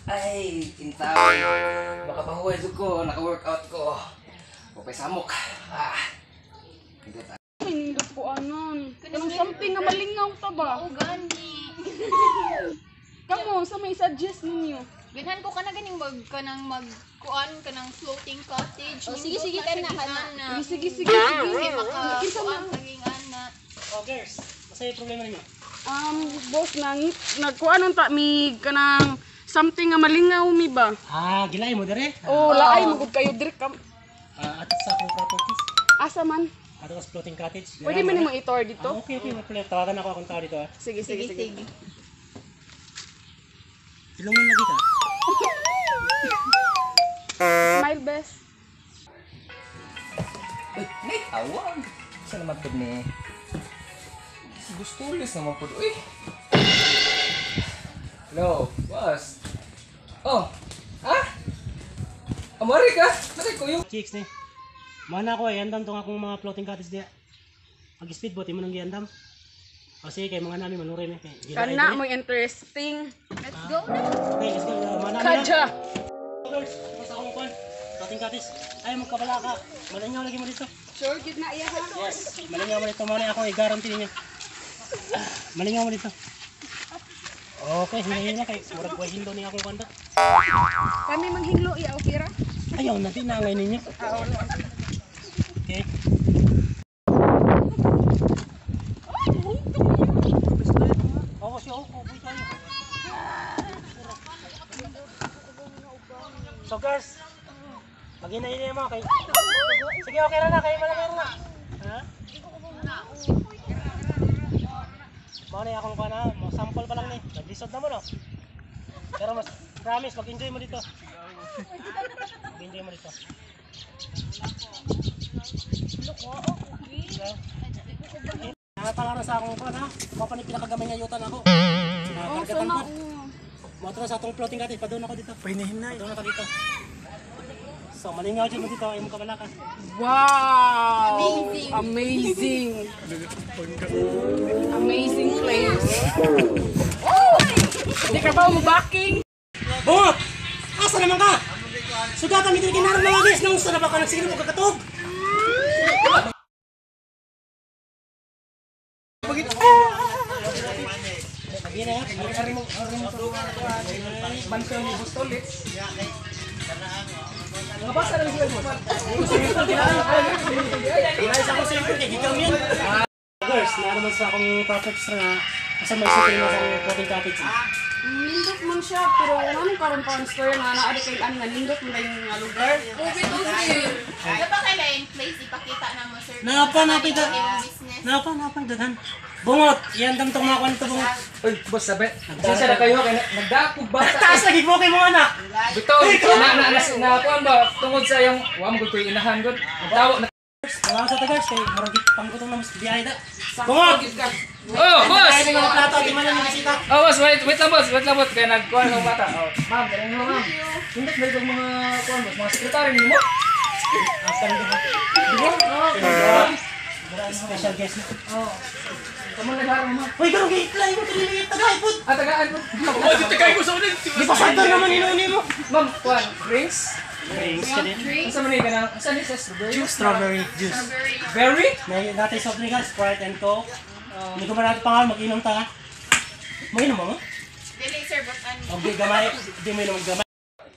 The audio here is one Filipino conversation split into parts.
Ay, kintaw. Baka pahuway ko, naka-workout ko. Upay samok. Hindi ko anon. Kanang something nga malingaw ta ba? Oo, gani. Kamo, sa may suggest ninyo. Ganhan ko ka na ganing magkuan ka ng floating cottage. Oh, sige, sige, kana, kana. Sige. Sige, makakuan kaging ana. Oh, girls, masaya yung problema ninyo. Boss, nagkuanon ta mi kanang something nga malingaw mi ba? Gilay mo dere? Oh, laay magud kayo direk kam. Ato sa akong properties. Asa man? Ato sa floating cottage. Pwede man nimo i-tour dito? Okay, wala. Tawagan ako akong tao dito Sige. Ilungan lagi ka. Smile best. Ay, awang. Saan naman po ni? Gusto ulit naman po. Uy! Hello, boss. Oh, ha? Amari ka? Bakit ko yung... Chicks ni. Mana ko andam tong akong mga floating cottage diya. Pag speedboat mo nang giandam. Kasi kay mga nami manuray ni. Kana mo interesting. Let's go na. Okay, let's go. Mana na. Kadya. Girls, basta akong kuan. Floating cottage. Ay magkabala ka. Malingaw lagi mo dito. Sure gid na iya ha. Yes, malingaw mo dito. Muna ako i-guarantee ninyo. Malingaw mo dito. Okay, hindi na kay murag ko hindo ni akong kanta. Kami manghinglo iya okira. Ayaw na din na ngayon ninyo. Okay. Oo, siya ako. Buhay tayo. So girls, pag-inainin mo, okay? Sige, okay na. Kayo malagay na. Ha? Mga na akong ka na. Sample pa lang ni. Nag-lisod na mo, no? Pero mas promise, mag-enjoy mo dito. Mag-enjoy mo dito. Nakatala na sa akong kuwan ha. Mga pa ni pinakagamay nga yutan ako. Nakargatan ko. Moto na sa atong floating cottage. Padun ako dito. Painahin na. Padun ako dito. So malingaw dyan mo dito. Ayaw mo kabala ka. Wow! Amazing place. Oh! Hindi ka ba umubacking? Bungot! Asa naman ka? Sugatan mi diri kinarang mga guys. Nung sa na ba ka nagsigil mo kakatog? Lagi na ya. Bantuan ni Gusto ulit. Ngabasa lang sila mo. Guys, ako sa kay gigam yan. Girls, naman sa akong properties na asa may sitting na sa floating cottage. Nindot man siya, pero anong karon pa ang story nga naari kay an nga nindot man yung lugar. Dapat kailan place ipakita na mo sir. Napita. Business. Napang daghan. Bungot, iandam tong mga kwanto bungot. Uy, boss, sabi. Saan na kayo? Nagdakog ba? Taas lagi mo kay mo anak. Bitaw, na kuan ba? Tungod sa yung, wam ko yung inahan doon. Tawo na. Mga sa tagars kay maragit pangkutong na mas biyahe da. Bungot. Oh, boss! Ay, mga plato di man yung bisita. Oh, boss, wait lang, boss. Kaya nagkuhan ng bata. Oh, ma'am, ganun mo, ma'am. Hindi ba yung mga kuhan, boss? Mga sekretary mo? Asan di ba? Di ba? Oh, Special guest. oh. Kamu nagharang mo. Uy, garong giitlay mo tili tagay pud. Tagaan mo. Oh, di tagay ko sa ulit. Di pa sadar naman inuni mo. Ma'am, kuhan, drinks? Drinks ka din. Asa man ka na? Asa ni sa strawberry? Strawberry juice. Berry? Natin soft drink, Sprite and Coke. Hindi ko man natin pangal, mag-inom ta. Mag-inom mo? Dili sir, but ano. Okay, gamay. Hindi mo inom gamay.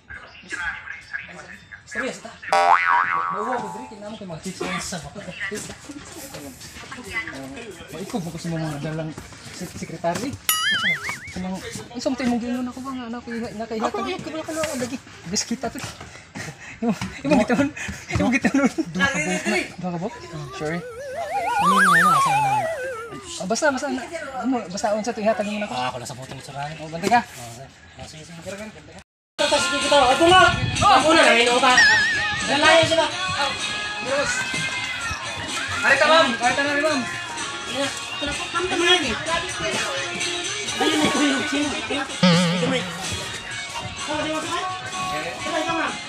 Serious ta. Bawa ko diri kinamo kay mga tips sa. Maikog mo ko sa mga dalang sekretary. Kanang isang tayo mong ginunan ako ba nga anak ko nakaihat ako. Ako lagi. Biskita to. Imong giton. Imong giton. Duha ka bok? Sorry. Ano yun na sa mga? Basta basta unsa to ihatag mo nako. Ako lang sa butong sa kanin. Oh, bantay ka. Sige. Tapos dito ako nga. Ako na lang ino ka. Lalayo sila. Yes. Arita ma'am, arita na rin ma'am. Kanta mo lagi. Ayun ito yung sino. Ito mo. Oh, di mo sa. Sabay ka ma'am.